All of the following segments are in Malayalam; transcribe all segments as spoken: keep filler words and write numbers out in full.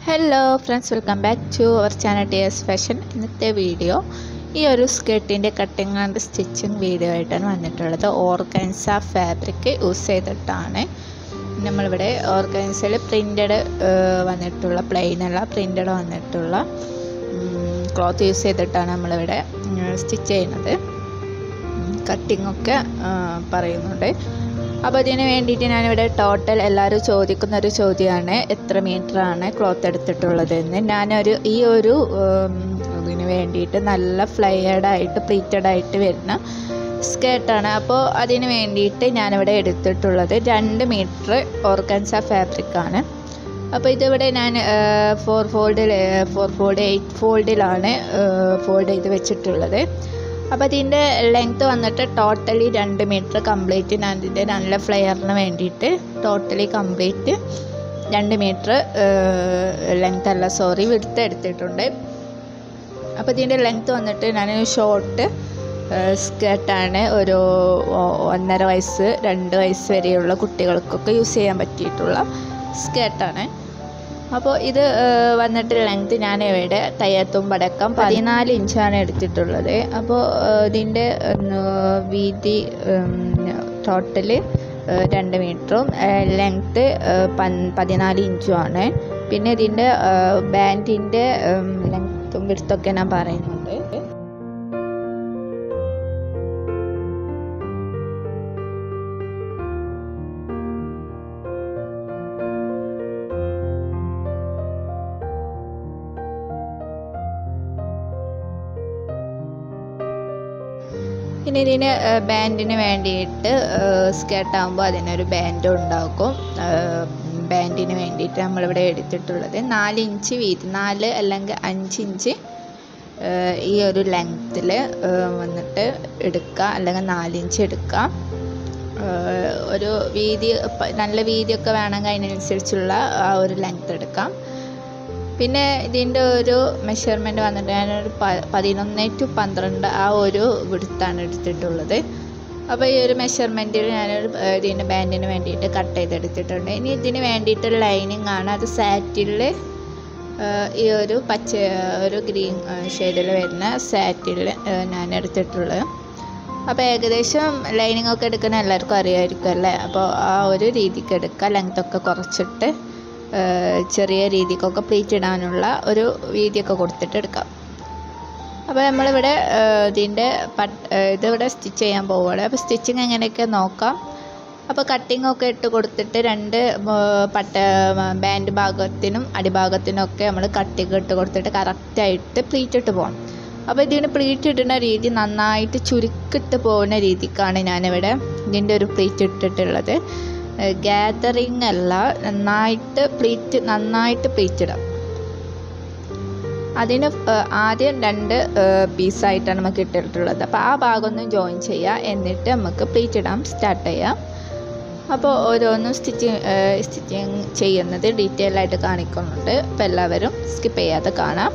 Hello friends, welcome back to our channel T S Fashion. ഇന്നത്തെ വീഡിയോ ഈ ഒരു സ്കേർട്ടിൻ്റെ കട്ടിങ് ആൻഡ് സ്റ്റിച്ചിങ് വീഡിയോ ആയിട്ടാണ് വന്നിട്ടുള്ളത്. ഓർഗൻസ ഫാബ്രിക് യൂസ് ചെയ്തിട്ടാണ് നമ്മളിവിടെ ഓർഗൻസയിൽ പ്രിൻ്റഡ് വന്നിട്ടുള്ള പ്ലെയിൻ അല്ല പ്രിൻ്റഡ് വന്നിട്ടുള്ള ക്ലോത്ത് യൂസ് ചെയ്തിട്ടാണ് നമ്മളിവിടെ സ്റ്റിച്ച് ചെയ്യുന്നത്. കട്ടിങ്ങൊക്കെ പറയുന്നുണ്ട്. അപ്പോൾ അതിന് വേണ്ടിയിട്ട് ഞാനിവിടെ ടോട്ടൽ എല്ലാവരും ചോദിക്കുന്നൊരു ചോദ്യമാണ് എത്ര മീറ്ററാണ് ക്ലോത്ത് എടുത്തിട്ടുള്ളതെന്ന്. ഞാനൊരു ഈ ഒരു ഇതിന് വേണ്ടിയിട്ട് നല്ല ഫ്ലയേർഡായിട്ട് പ്ലീറ്റഡായിട്ട് വരുന്ന സ്കേർട്ടാണ്. അപ്പോൾ അതിന് വേണ്ടിയിട്ട് ഞാനിവിടെ എടുത്തിട്ടുള്ളത് രണ്ട് മീറ്റർ ഓർഗൻസ ഫാബ്രിക്കാണ്. അപ്പോൾ ഇതിവിടെ ഞാൻ ഫോർ ഫോൾഡിൽ ഫോർ ഫോൾഡ് എയ്റ്റ് ഫോൾഡിലാണ് ഫോൾഡ് ചെയ്ത് വെച്ചിട്ടുള്ളത്. അപ്പോൾ അതിൻ്റെ ലെങ്ത്ത് വന്നിട്ട് ടോട്ടലി രണ്ട് മീറ്റർ കംപ്ലീറ്റ് ഞാൻ ഇതിൻ്റെ നല്ല ഫ്ലെയറിന് വേണ്ടിയിട്ട് ടോട്ടലി കംപ്ലീറ്റ് രണ്ട് മീറ്റർ ലെങ്ത്ത് അല്ല സോറി വിഡ്ത്ത് എടുത്തിട്ടുണ്ട്. അപ്പോൾ ഇതിൻ്റെ ലെങ്ത്ത് വന്നിട്ട് ഞാൻ ഷോർട്ട് സ്കേർട്ടാണ്. ഒരു ഒന്നര വയസ്സ് രണ്ട് വയസ്സ് വരെയുള്ള കുട്ടികൾക്കൊക്കെ യൂസ് ചെയ്യാൻ പറ്റിയിട്ടുള്ള സ്കേർട്ടാണ്. അപ്പോൾ ഇത് വന്നിട്ട് ലെങ്ത്ത് ഞാൻ ഇവിടെ കയ്യെത്തുമ്പടക്കം പതിനാല് ഇഞ്ചാണ് എടുത്തിട്ടുള്ളത്. അപ്പോൾ ഇതിൻ്റെ വീതി ടോട്ടല് രണ്ട് മീറ്ററും ലെങ്ത്ത് പതിനാല് ഇഞ്ചുമാണ്. പിന്നെ ഇതിൻ്റെ ബാൻഡിൻ്റെ ലെങ്ത്തും വിഡ്ത്തൊക്കെ ഞാൻ പറയുന്നുണ്ട്. പിന്നെ ഇതിന് ബാൻഡിന് വേണ്ടിയിട്ട് സ്കേർട്ടാകുമ്പോൾ അതിനൊരു ബാൻഡ് ഉണ്ടാക്കും. ബാൻഡിന് വേണ്ടിയിട്ട് നമ്മളിവിടെ എടുത്തിട്ടുള്ളത് നാല് ഇഞ്ച് വീതി, നാല് അല്ലെങ്കിൽ അഞ്ച് ഇഞ്ച് ഈ ഒരു ലെങ്ത്തിൽ വന്നിട്ട് എടുക്കുക, അല്ലെങ്കിൽ നാലിഞ്ച് എടുക്കുക. ഒരു വീതി നല്ല വീതിയൊക്കെ വേണമെങ്കിൽ അതിനനുസരിച്ചുള്ള ആ ഒരു ലെങ്ത്ത് എടുക്കാം. പിന്നെ ഇതിൻ്റെ ഒരു മെഷർമെൻറ്റ് വന്നിട്ട് ഞാനൊരു പ പതിനൊന്ന് ടു പന്ത്രണ്ട് ആ ഒരു വിഡ്ത്താണ് എടുത്തിട്ടുള്ളത്. അപ്പോൾ ഈ ഒരു മെഷർമെൻറ്റിൽ ഞാനൊരു ഇതിൻ്റെ ബാൻഡിന് വേണ്ടിയിട്ട് കട്ട് ചെയ്തെടുത്തിട്ടുണ്ട്. ഇനി ഇതിന് വേണ്ടിയിട്ട് ലൈനിങ് ആണ്. അത് സാറ്റിനിൽ ഈ ഒരു പച്ച ഒരു ഗ്രീൻ ഷെയ്ഡിൽ വരുന്ന സാറ്റിൽ ഞാൻ എടുത്തിട്ടുള്ളത്. അപ്പോൾ ഏകദേശം ലൈനിങ് ഒക്കെ എടുക്കുന്ന എല്ലാവർക്കും അറിയാമായിരിക്കും അല്ലേ. അപ്പോൾ ആ ഒരു രീതിക്ക് എടുക്കുക. ലെങ്ത്തൊക്കെ കുറച്ചിട്ട് ചെറിയ രീതിക്കൊക്കെ പ്ലീറ്റ് ഇടാനുള്ള ഒരു വീതിയൊക്കെ കൊടുത്തിട്ട് എടുക്കാം. അപ്പോൾ നമ്മളിവിടെ ഇതിൻ്റെ പട്ട് ഇതിവിടെ സ്റ്റിച്ച് ചെയ്യാൻ പോവുകയാണ്. അപ്പോൾ സ്റ്റിച്ചിങ് എങ്ങനെയൊക്കെ നോക്കാം. അപ്പോൾ കട്ടിങ്ങൊക്കെ ഇട്ട് കൊടുത്തിട്ട് രണ്ട് പട്ട ബാൻഡ് ഭാഗത്തിനും അടിഭാഗത്തിനും ഒക്കെ നമ്മൾ കട്ടിങ് ഇട്ട് കൊടുത്തിട്ട് കറക്റ്റായിട്ട് പ്ലീറ്റ് ഇട്ട് പോകണം. അപ്പോൾ ഇതിന് പ്ലീറ്റ് ഇടുന്ന രീതി നന്നായിട്ട് ചുരുക്കിട്ട് പോകുന്ന രീതിക്കാണ് ഞാനിവിടെ ഇതിൻ്റെ ഒരു പ്ലീറ്റ് ഇട്ടിട്ടുള്ളത്. ഗ്യാതറിങ് അല്ല, നന്നായിട്ട് പ്ലീറ്റ് നന്നായിട്ട് പ്ലീറ്റ് ഇടാം. അതിന് ആദ്യം രണ്ട് പീസായിട്ടാണ് നമുക്ക് ഇട്ടിട്ടുള്ളത്. അപ്പോൾ ആ ഭാഗം ഒന്ന് ജോയിൻ ചെയ്യുക, എന്നിട്ട് നമുക്ക് പ്ലീറ്റ് ഇടാൻ സ്റ്റാർട്ട് ചെയ്യാം. അപ്പോൾ ഓരോന്നും സ്റ്റിച്ചിങ് സ്റ്റിച്ചിങ് ചെയ്യുന്നത് ഡീറ്റെയിൽ ആയിട്ട് കാണിക്കുന്നുണ്ട്. അപ്പോൾ എല്ലാവരും സ്കിപ്പ് ചെയ്യാതെ കാണാം.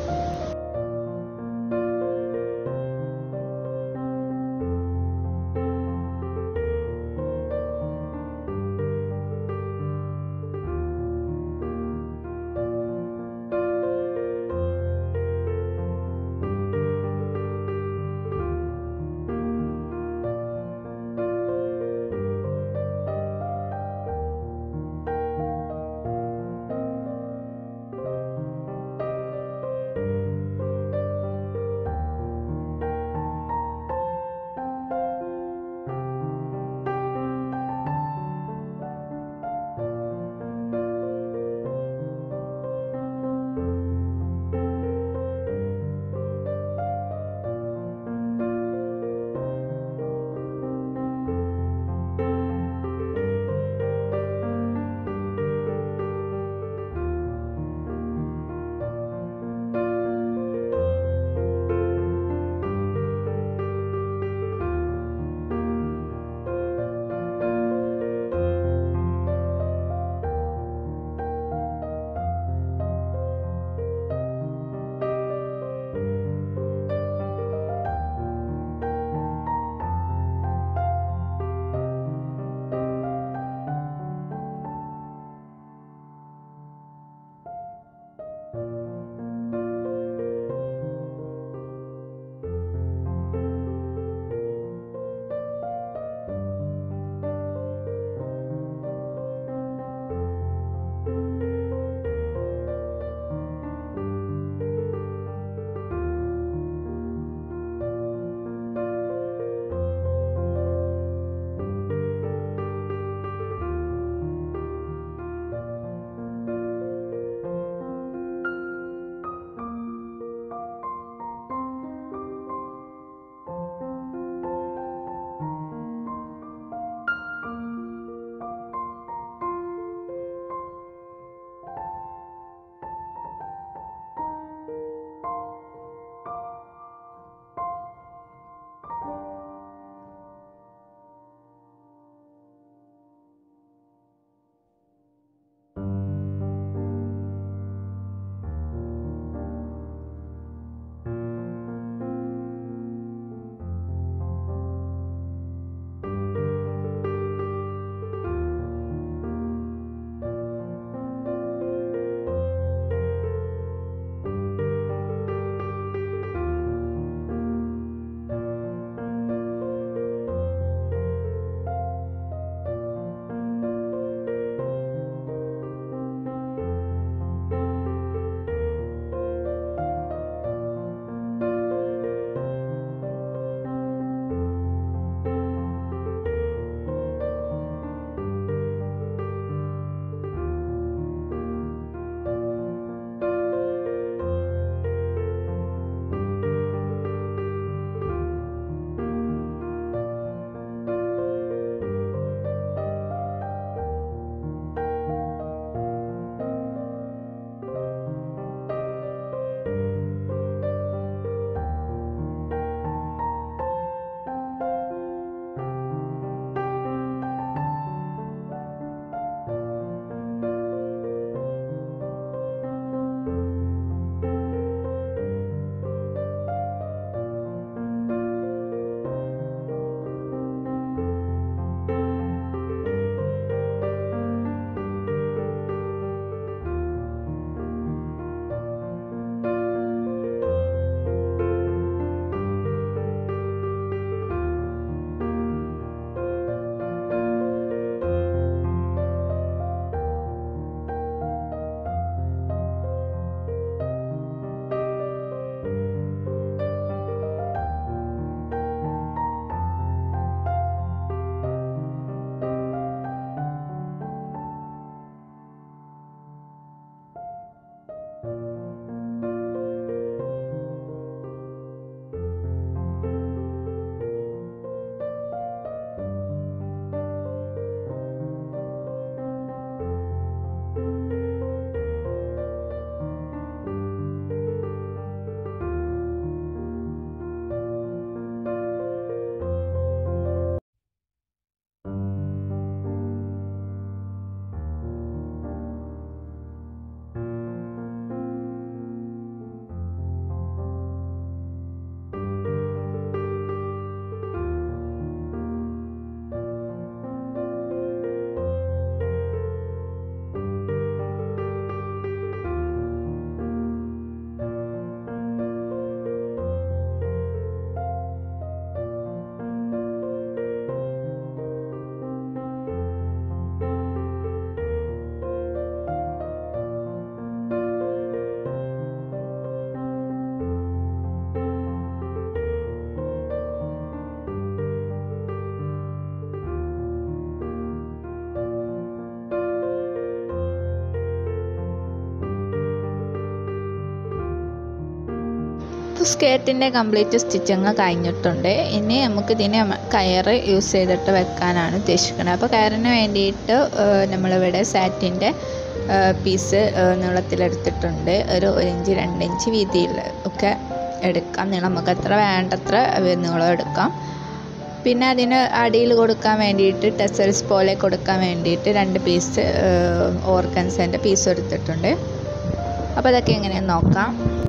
അപ്പോൾ സ്കേർട്ടിൻ്റെ കംപ്ലീറ്റ് സ്റ്റിച്ചിങ് കഴിഞ്ഞിട്ടുണ്ട്. ഇനി നമുക്ക് ഇതിന് കയറ് യൂസ് ചെയ്തിട്ട് വെക്കാനാണ് ഉദ്ദേശിക്കുന്നത്. അപ്പോൾ കയറിന് വേണ്ടിയിട്ട് നമ്മളിവിടെ സാറ്റിൻ്റെ പീസ് നീളത്തിലെടുത്തിട്ടുണ്ട്. ഒരു ഒരു ഇഞ്ച് രണ്ട് ഇഞ്ച് വീതിയിൽ ഒക്കെ എടുക്കാം. നീളം നമുക്ക് എത്ര വേണ്ടത്ര നീളം എടുക്കാം. പിന്നെ അതിന് അടിയിൽ കൊടുക്കാൻ വേണ്ടിയിട്ട് ടെസൽസ് പോലെ കൊടുക്കാൻ വേണ്ടിയിട്ട് രണ്ട് പീസ് ഓർഗൻസേൻ്റെ പീസ് എടുത്തിട്ടുണ്ട്. അപ്പോൾ അതൊക്കെ എങ്ങനെയാണെന്ന് നോക്കാം.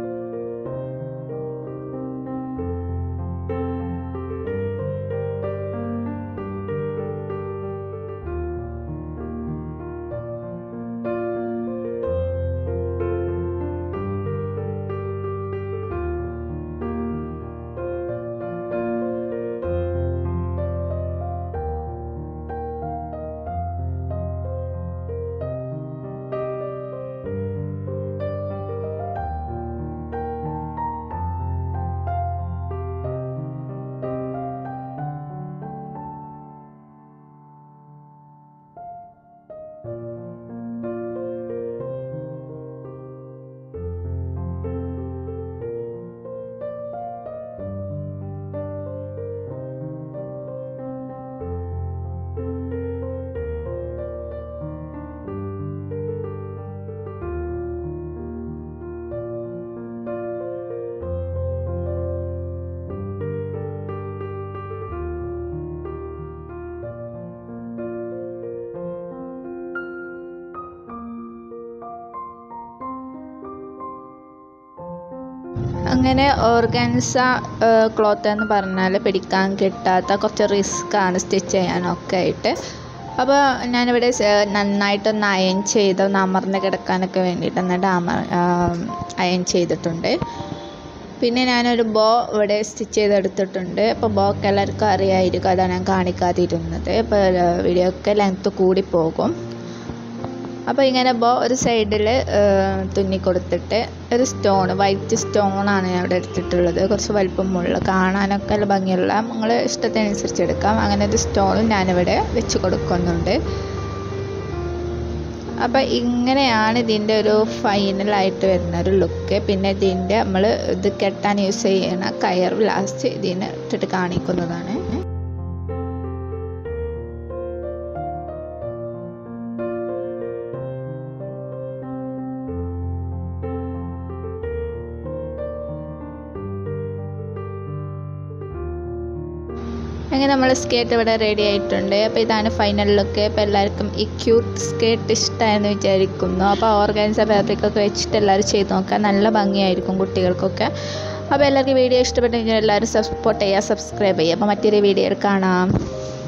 അങ്ങനെ ഓർഗൻസ ക്ലോത്ത് എന്ന് പറഞ്ഞാൽ പിടിക്കാൻ കിട്ടാത്ത കുറച്ച് റിസ്ക്കാണ് സ്റ്റിച്ച് ചെയ്യാനൊക്കെ ആയിട്ട്. അപ്പോൾ ഞാനിവിടെ നന്നായിട്ടൊന്ന് അയൺ ചെയ്ത് ഒന്ന് അമർന്ന് കിടക്കാനൊക്കെ വേണ്ടിയിട്ട് എന്നിട്ട് അമർ അയൺ ചെയ്തിട്ടുണ്ട്. പിന്നെ ഞാനൊരു ബോ ഇവിടെ സ്റ്റിച്ച് ചെയ്തെടുത്തിട്ടുണ്ട്. അപ്പോൾ ബോക്ക് എല്ലാവർക്കും അറിയായിരിക്കും, അതാണ് ഞാൻ കാണിക്കാതിരുന്നത്. അപ്പോൾ വീഡിയോ ഒക്കെ ലെങ്ത്ത് കൂടി പോകും. അപ്പോൾ ഇങ്ങനെ ബോ ഒരു സൈഡിൽ തുന്നി കൊടുത്തിട്ട് ഒരു സ്റ്റോൺ, വൈറ്റ് സ്റ്റോണാണ് ഞാൻ ഇവിടെ എടുത്തിട്ടുള്ളത്. കുറച്ച് വലിപ്പമുള്ള, കാണാനൊക്കെ നല്ല ഭംഗിയുള്ള, നിങ്ങൾ ഇഷ്ടത്തിനനുസരിച്ച് എടുക്കാം. അങ്ങനെ ഒരു സ്റ്റോണും ഞാനിവിടെ വെച്ച് കൊടുക്കുന്നുണ്ട്. അപ്പോൾ ഇങ്ങനെയാണ് ഇതിൻ്റെ ഒരു ഫൈനലായിട്ട് വരുന്ന ഒരു ലുക്ക്. പിന്നെ ഇതിൻ്റെ നമ്മൾ ഇത് കെട്ടാൻ യൂസ് ചെയ്യുന്ന കയർ ലാസ്റ്റ് ഇതിന് ഇട്ടിട്ട് കാണിക്കുന്നതാണ്. അങ്ങനെ നമ്മൾ സ്കേർട്ട് ഇവിടെ റെഡി ആയിട്ടുണ്ട്. അപ്പോൾ ഇതാണ് ഫൈനൽ ലുക്ക്. അപ്പോൾ എല്ലാവർക്കും ഈ ക്യൂട്ട് സ്കേർട്ട് ഇഷ്ടമായെന്ന് വിചാരിക്കുന്നു. അപ്പോൾ ഓർഗൻസ ഫാബ്രിക്കൊക്കെ വെച്ചിട്ട് എല്ലാവരും ചെയ്ത് നോക്കുക, നല്ല ഭംഗിയായിരിക്കും കുട്ടികൾക്കൊക്കെ. അപ്പോൾ എല്ലാവർക്കും വീഡിയോ ഇഷ്ടപ്പെട്ടെങ്കിൽ എല്ലാവരും സപ്പോർട്ട് ചെയ്യുക, സബ്സ്ക്രൈബ് ചെയ്യുക. അപ്പോൾ മറ്റൊരു വീഡിയോയിൽ കാണാം.